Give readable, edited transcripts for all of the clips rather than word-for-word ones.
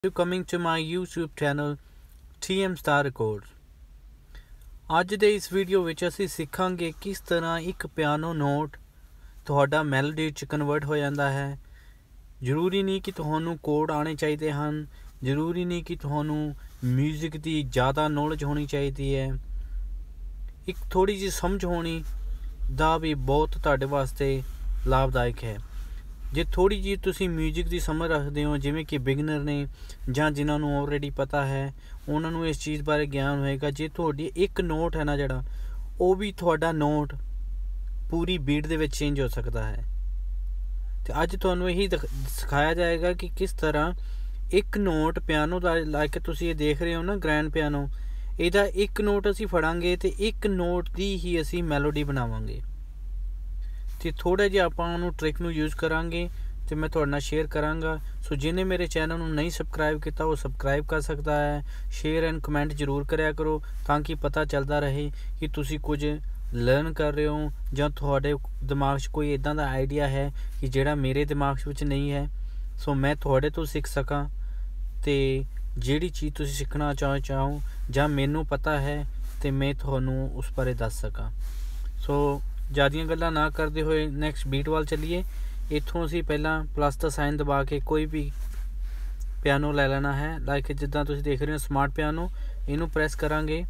to coming to my YouTube channel TM Star Records। ਅੱਜ ਦੇ ਇਸ ਵੀਡੀਓ ਵਿੱਚ ਅਸੀਂ ਸਿੱਖਾਂਗੇ ਕਿਸ ਤਰ੍ਹਾਂ ਇੱਕ ਪਿਆਨੋ ਨੋਟ ਤੁਹਾਡਾ ਮੈਲੋਡੀ 'ਚ ਕਨਵਰਟ ਹੋ ਜਾਂਦਾ ਹੈ। ਜ਼ਰੂਰੀ ਨਹੀਂ ਕਿ ਤੁਹਾਨੂੰ ਕੋਡ ਆਉਣੇ ਚਾਹੀਦੇ ਹਨ, ਜ਼ਰੂਰੀ ਨਹੀਂ ਕਿ ਤੁਹਾਨੂੰ ਮਿਊਜ਼ਿਕ ਦੀ ਜ਼ਿਆਦਾ ਨੌਲੇਜ ਹੋਣੀ ਚਾਹੀਦੀ ਹੈ। ਇੱਕ ਥੋੜ੍ਹੀ ਜਿਹੀ ਸਮਝ ਹੋਣੀ ਦਾ ਵੀ ਬਹੁਤ ਤੁਹਾਡੇ ਵਾਸਤੇ ਲਾਭਦਾਇਕ ਹੈ। ਜੇ ਥੋੜ੍ਹੀ ਜਿਹੀ ਤੁਸੀਂ ਮਿਊਜ਼ਿਕ ਦੀ ਸਮਝ ਰੱਖਦੇ ਹੋ, ਜਿਵੇਂ ਕਿ ਬਿਗਨਰ ਨੇ ਜਾਂ ਜਿਨ੍ਹਾਂ ਨੂੰ ਆਲਰੇਡੀ ਪਤਾ ਹੈ, ਉਹਨਾਂ ਨੂੰ ਇਸ ਚੀਜ਼ ਬਾਰੇ ਗਿਆਨ ਹੋਏਗਾ। ਜੇ ਤੁਹਾਡੀ ਇੱਕ ਨੋਟ ਹੈ ਨਾ ਜਿਹੜਾ, ਉਹ ਵੀ ਤੁਹਾਡਾ ਨੋਟ ਪੂਰੀ ਬੀਟ ਦੇ ਵਿੱਚ ਚੇਂਜ ਹੋ ਸਕਦਾ ਹੈ। ਅਤੇ ਅੱਜ ਤੁਹਾਨੂੰ ਇਹੀ ਸਿਖਾਇਆ ਜਾਏਗਾ ਕਿ ਕਿਸ ਤਰ੍ਹਾਂ ਇੱਕ ਨੋਟ ਪਿਆਨੋ ਦਾ ਲਾਈਕ ਤੁਸੀਂ ਇਹ ਦੇਖ ਰਹੇ ਹੋ ਨਾ ਗ੍ਰੈਂਡ ਪਿਆਨੋ, ਇਹਦਾ ਇੱਕ ਨੋਟ ਅਸੀਂ ਫੜਾਂਗੇ ਅਤੇ ਇੱਕ ਨੋਟ ਦੀ ਹੀ ਅਸੀਂ ਮੈਲੋਡੀ ਬਣਾਵਾਂਗੇ। ਅਤੇ ਥੋੜ੍ਹਾ ਜਿਹਾ ਆਪਾਂ ਉਹਨੂੰ ਟ੍ਰਿਕ ਨੂੰ ਯੂਜ਼ ਕਰਾਂਗੇ ਅਤੇ ਮੈਂ ਤੁਹਾਡੇ ਨਾਲ ਸ਼ੇਅਰ ਕਰਾਂਗਾ। ਸੋ ਜਿਹਨੇ ਮੇਰੇ ਚੈਨਲ ਨੂੰ ਨਹੀਂ ਸਬਸਕ੍ਰਾਈਬ ਕੀਤਾ ਉਹ ਸਬਸਕ੍ਰਾਈਬ ਕਰ ਸਕਦਾ ਹੈ। ਸ਼ੇਅਰ ਐਂਡ ਕਮੈਂਟ ਜ਼ਰੂਰ ਕਰਿਆ ਕਰੋ ਤਾਂ ਕਿ ਪਤਾ ਚੱਲਦਾ ਰਹੇ ਕਿ ਤੁਸੀਂ ਕੁਝ ਲਰਨ ਕਰ ਰਹੇ ਹੋ ਜਾਂ ਤੁਹਾਡੇ ਦਿਮਾਗ 'ਚ ਕੋਈ ਇੱਦਾਂ ਦਾ ਆਈਡੀਆ ਹੈ ਕਿ ਜਿਹੜਾ ਮੇਰੇ ਦਿਮਾਗ ਵਿੱਚ ਨਹੀਂ ਹੈ। ਸੋ ਮੈਂ ਤੁਹਾਡੇ ਤੋਂ ਸਿੱਖ ਸਕਾਂ ਅਤੇ ਜਿਹੜੀ ਚੀਜ਼ ਤੁਸੀਂ ਸਿੱਖਣਾ ਚਾਹੋ ਜਾਂ ਮੈਨੂੰ ਪਤਾ ਹੈ ਅਤੇ ਮੈਂ ਤੁਹਾਨੂੰ ਉਸ ਬਾਰੇ ਦੱਸ ਸਕਾਂ। ਸੋ ਜ਼ਿਆਦੀਆਂ ਗੱਲਾਂ ਨਾ ਕਰਦੇ ਹੋਏ ਨੈਕਸਟ ਬੀਟ ਵੱਲ ਚੱਲੀਏ। ਇੱਥੋਂ ਅਸੀਂ ਪਹਿਲਾਂ ਪਲੱਸ ਦਾ ਸਾਈਨ ਦਬਾ ਕੇ ਕੋਈ ਵੀ ਪਿਆਨੋ ਲੈ ਲੈਣਾ ਹੈ। ਲਾਈਕ ਜਿੱਦਾਂ ਤੁਸੀਂ ਦੇਖ ਰਹੇ ਹੋ ਸਮਾਰਟ ਪਿਆਨੋ, ਇਹਨੂੰ ਪ੍ਰੈਸ ਕਰਾਂਗੇ।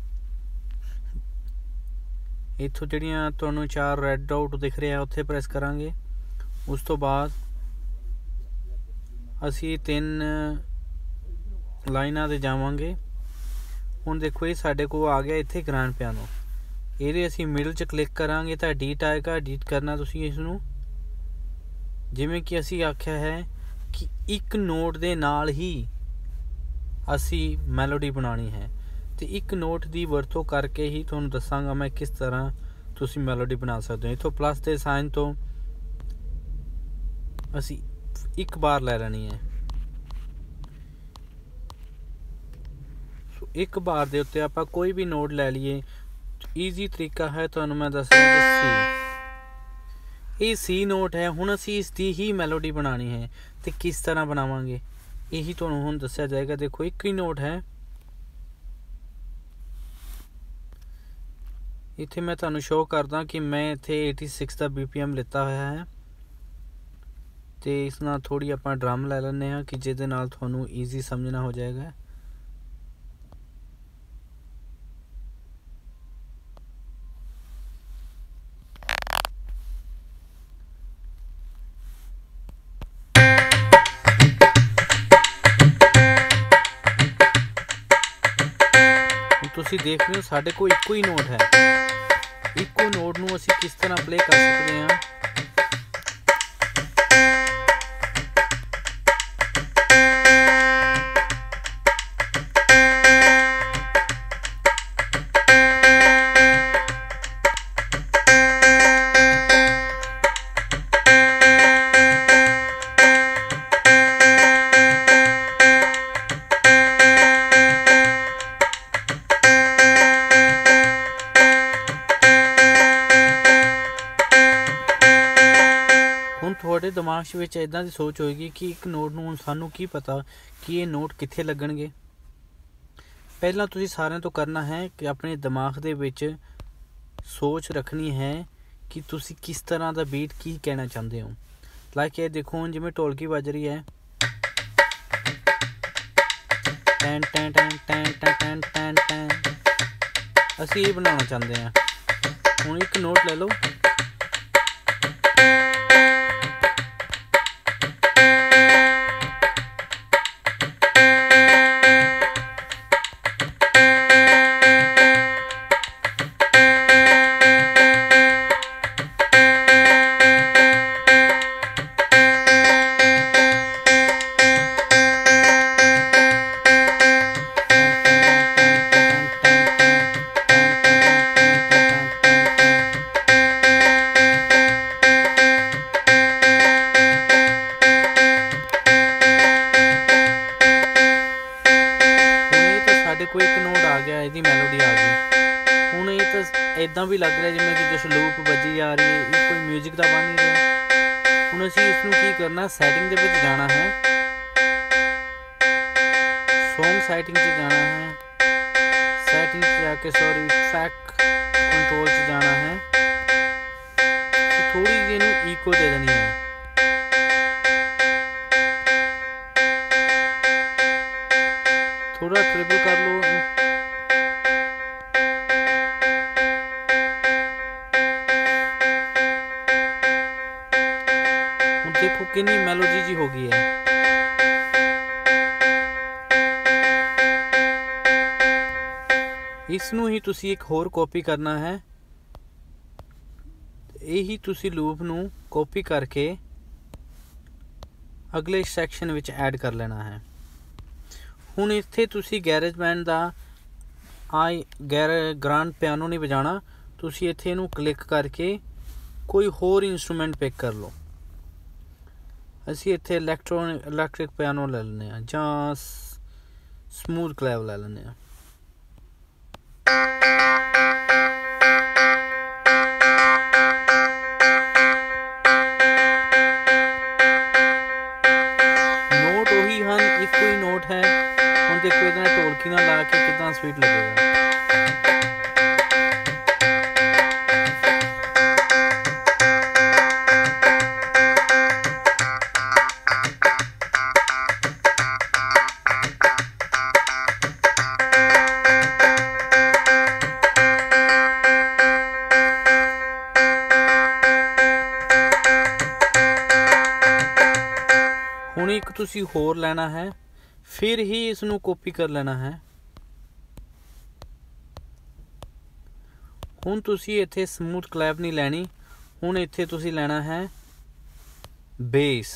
ਇੱਥੋਂ ਜਿਹੜੀਆਂ ਤੁਹਾਨੂੰ 4 ਰੈੱਡ ਡਾਟ ਦਿਖ ਰਿਹਾ ਉੱਥੇ ਪ੍ਰੈਸ ਕਰਾਂਗੇ। ਉਸ ਤੋਂ ਬਾਅਦ ਅਸੀਂ 3 ਲਾਈਨਾਂ 'ਤੇ ਜਾਵਾਂਗੇ। ਹੁਣ ਦੇਖੋ ਇਹ ਸਾਡੇ ਕੋਲ ਆ ਗਿਆ ਇੱਥੇ ਗ੍ਰੈਂਡ ਪਿਆਨੋ। ਇਹਦੇ ਅਸੀਂ ਮਿਡਲ 'ਚ ਕਲਿੱਕ ਕਰਾਂਗੇ ਤਾਂ ਐਡੀਟ ਆਏਗਾ। ਐਡੀਟ ਕਰਨਾ ਤੁਸੀਂ ਇਸ ਨੂੰ, ਜਿਵੇਂ ਕਿ ਅਸੀਂ ਆਖਿਆ ਹੈ ਕਿ ਇੱਕ ਨੋਟ ਦੇ ਨਾਲ ਹੀ ਅਸੀਂ ਮੈਲੋਡੀ ਬਣਾਉਣੀ ਹੈ ਅਤੇ ਇੱਕ ਨੋਟ ਦੀ ਵਰਤੋਂ ਕਰਕੇ ਹੀ ਤੁਹਾਨੂੰ ਦੱਸਾਂਗਾ ਮੈਂ ਕਿਸ ਤਰ੍ਹਾਂ ਤੁਸੀਂ ਮੈਲੋਡੀ ਬਣਾ ਸਕਦੇ ਹੋ। ਇੱਥੋਂ ਪਲੱਸ ਦੇ ਸਾਈਨ ਤੋਂ ਅਸੀਂ ਇੱਕ ਬਾਰ ਲੈ ਲੈਣੀ ਹੈ। ਸੋ ਇੱਕ ਬਾਰ ਦੇ ਉੱਤੇ ਆਪਾਂ ਕੋਈ ਵੀ ਨੋਟ ਲੈ ਲਈਏ। ਈਜ਼ੀ ਤਰੀਕਾ ਹੈ ਤੁਹਾਨੂੰ ਮੈਂ ਦੱਸ ਰਿਹਾ। ਇਹ ਸੀ ਨੋਟ ਹੈ। ਹੁਣ ਅਸੀਂ ਇਸ ਦੀ ਹੀ ਮੈਲੋਡੀ ਬਣਾਉਣੀ ਹੈ ਅਤੇ ਕਿਸ ਤਰ੍ਹਾਂ ਬਣਾਵਾਂਗੇ ਇਹੀ ਤੁਹਾਨੂੰ ਹੁਣ ਦੱਸਿਆ ਜਾਏਗਾ। ਦੇਖੋ ਇੱਕ ਹੀ ਨੋਟ ਹੈ। ਇੱਥੇ ਮੈਂ ਤੁਹਾਨੂੰ ਸ਼ੋਅ ਕਰਦਾ ਕਿ ਮੈਂ ਇੱਥੇ 86 ਦਾ BPM ਲਿੱਤਾ ਹੋਇਆ ਹੈ ਅਤੇ ਇਸ ਨਾਲ ਥੋੜ੍ਹੀ ਆਪਾਂ ਡਰਮ ਲੈ ਲੈਂਦੇ ਹਾਂ ਕਿ ਜਿਹਦੇ ਨਾਲ ਤੁਹਾਨੂੰ ਈਜ਼ੀ ਸਮਝਣਾ ਹੋ ਜਾਏਗਾ। ਤੁਸੀਂ ਦੇਖ ਰਹੇ ਹੋ ਸਾਡੇ ਕੋਲ ਇੱਕੋ ਹੀ ਨੋਟ ਹੈ। ਇੱਕੋ ਨੋਟ ਨੂੰ ਅਸੀਂ ਕਿਸ ਤਰ੍ਹਾਂ ਪਲੇ ਕਰ ਸਕਦੇ ਹਾਂ। ਤੁਹਾਡੇ ਦਿਮਾਗ ਵਿੱਚ ਇੱਦਾਂ ਦੀ ਸੋਚ ਹੋਏਗੀ ਕਿ ਇੱਕ ਨੋਟ ਨੂੰ ਸਾਨੂੰ ਕੀ ਪਤਾ ਕਿ ਇਹ ਨੋਟ ਕਿੱਥੇ ਲੱਗਣਗੇ। ਪਹਿਲਾਂ ਤੁਸੀਂ ਸਾਰਿਆਂ ਤੋਂ ਕਰਨਾ ਹੈ ਕਿ ਆਪਣੇ ਦਿਮਾਗ ਦੇ ਵਿੱਚ ਸੋਚ ਰੱਖਣੀ ਹੈ ਕਿ ਤੁਸੀਂ ਕਿਸ ਤਰ੍ਹਾਂ ਦਾ ਬੀਟ ਕੀ ਕਹਿਣਾ ਚਾਹੁੰਦੇ ਹੋ। ਲਾਈਕ ਇਹ ਦੇਖੋ ਹੁਣ ਜਿਵੇਂ ਢੋਲਕੀ ਵੱਜ ਰਹੀ ਹੈ, ਟੈਨ ਟੈਨ ਟੈਨ ਟੈਨ ਟੈਨ ਟੈਨ ਟੈਨ, ਅਸੀਂ ਇਹ ਬਣਾਉਣਾ ਚਾਹੁੰਦੇ ਹਾਂ। ਹੁਣ ਇੱਕ ਨੋਟ ਲੈ ਲਓ, ਕੋਈ ਇੱਕ ਨੋਟ ਆ ਗਿਆ, ਇਹਦੀ ਮੈਲੋਡੀ ਆ ਗਈ। ਹੁਣ ਇਹ ਤਾਂ ਇੱਦਾਂ ਵੀ ਲੱਗ ਰਿਹਾ ਜਿਵੇਂ ਕਿ ਕੁਛ ਲੂਪ ਵੱਜੀ ਜਾ ਰਹੀ ਹੈ, ਇਹ ਕੋਈ ਮਿਊਜ਼ਿਕ ਦਾ ਬਣ ਨਹੀਂ ਰਿਹਾ। ਹੁਣ ਅਸੀਂ ਇਸ ਨੂੰ ਕੀ ਕਰਨਾ, ਸੈਟਿੰਗ ਦੇ ਵਿੱਚ ਜਾਣਾ ਹੈ सॉन्ग सेटिंग च जाना है, सेटिंग जाके ट्रैक कंट्रोल च जाना है, थोड़ी जी इनू इको दे देनी है। थोड़ा ट्रिपल कर लो। देखो कितनी मेलोडी जी हो गई है। इसनू ही तुसी एक होर कॉपी करना है, यही तुसी लूप नू कॉपी करके अगले सैक्शन विच ऐड कर लेना है। हुण इत्थे तुसी गैरेज बैंड दा ग्रांड पियानो नहीं बजाना, तुसी इत्थे इनू क्लिक करके कोई होर इंस्ट्रूमेंट पिक कर लो। असी इत्थे इलैक्ट्रिक पियानो ले लेने आ जां स्मूथ क्लेव ले लेने आ। नोट वही हैं, एक ही नोट है। हम देखो इतना ढोलकी ना ला के कितना स्वीट लगेगा। हुण एक तुसी होर लेना है, फिर ही इसनू कॉपी कर लेना है। हुण तुसी इत्थे स्मूथ क्लैप नहीं लैनी, हुण इत्थे तुसी लेना है बेस,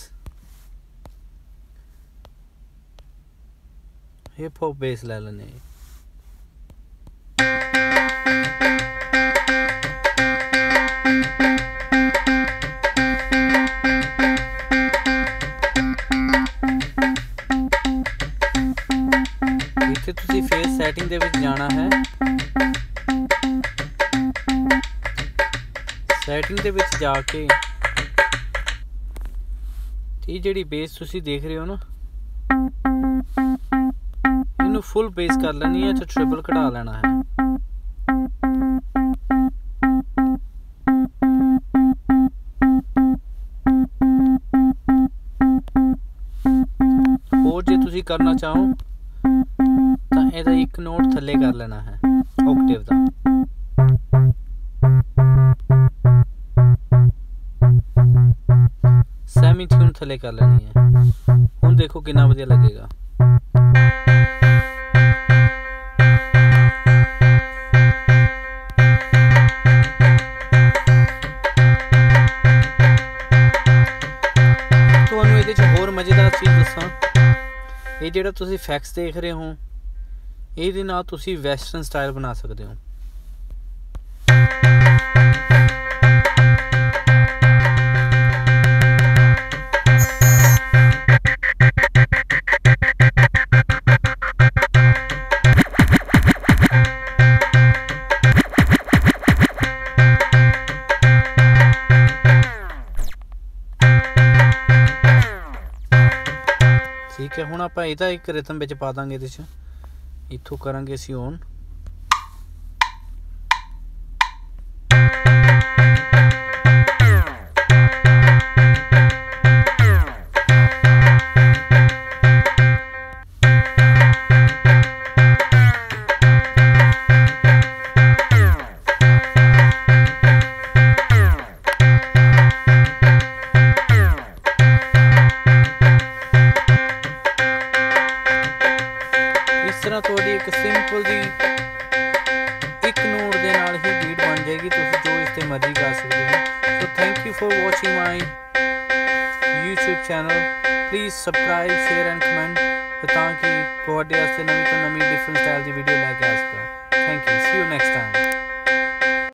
हिप हॉप बेस ले लेने। इत्थे तुसी फेस सैटिंग दे विच जाना है, सैटिंग दे विच जाके ये जिहड़ी बेस तुसी देख रहे हो ना, इनू फुल बेस कर लेनी है तो ट्रिपल घटा लेना है। और जे तुसी करना चाहो तो ਇਹਦਾ एक नोट थल्ले कर लेना है ऑक्टेव दा। सेमी ट्यून थल्ले कर लेनी है। हुण देखो कितना वधिया लगेगा। ਤੁਹਾਨੂੰ ਇਹਦੇ 'ਚ ਹੋਰ ਮਜ਼ੇਦਾਰ ਚੀਜ਼ ਦੱਸਾਂ, ਇਹ ਜਿਹੜਾ ਤੁਸੀਂ ਇਫੈਕਟਸ देख रहे हो, ਇਹਦੇ ਨਾਲ ਤੁਸੀਂ ਵੈਸਟਰਨ ਸਟਾਈਲ ਬਣਾ ਸਕਦੇ ਹੋ। ठीक है, हुण आपां ਇਹਦਾ ਇੱਕ ਰਿਦਮ ਵਿੱਚ ਪਾ ਦਾਂਗੇ। ਇਹਦੇ 'ਚ इत्थों करांगे असी ऑन। तरह थोड़ी एक सिंपल जी एक नोट के नाल ही बीट बन जाएगी, तुसीं जो इस ते मर्जी गा सकते हो। तो thank you for watching my YouTube channel. Please subscribe, share and comment ताकि तुहाडे वास्ते नवीं तो नवीं डिफरेंट स्टाइल की वीडियो लैके आ सकां। Thank you, see you next time.